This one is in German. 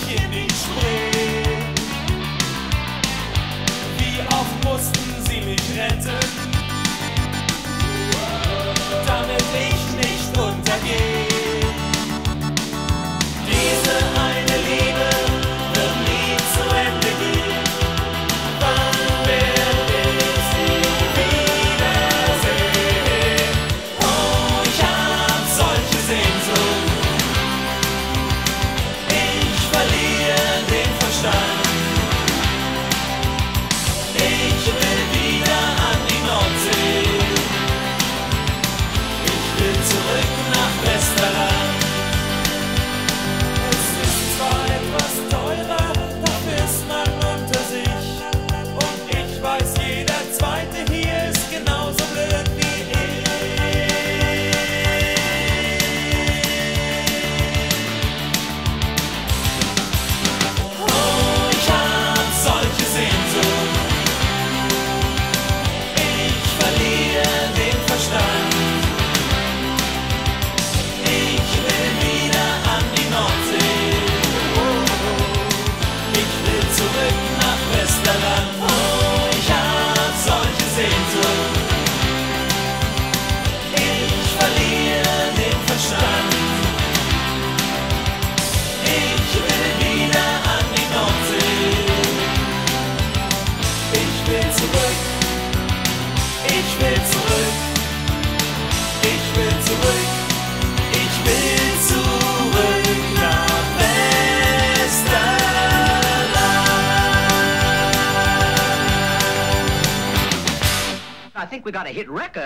ich in die Spree. Wie oft mussten sie mich retten, damit ich nicht untergehe. Diese eine Liebe wird nie zu Ende gehen. Wann werde ich sie wiedersehen? Oh, ich hab solche Sehnsucht. Ich verliere den Verstand. Ich will wieder an die Nordsee. Ich will zurück nach Westerland. Es ist zwar etwas teurer, dafür ist man unter sich. Und ich weiß, jeder Zweite hier ist genauso blöd wie ich. Oh, ich hab solche Sehnsucht. Ich verliere den Verstand. Ich will wieder an die Nordsee. Ich will zurück nach Westerland. Oh, ich hab solche Sehnsucht. Ich verliere den Verstand. Ich will wieder an die Nordsee. Ich will zurück. Ich will zurück. Ich will zurück. Ich will zurück nach Westerland. I think we got a hit record.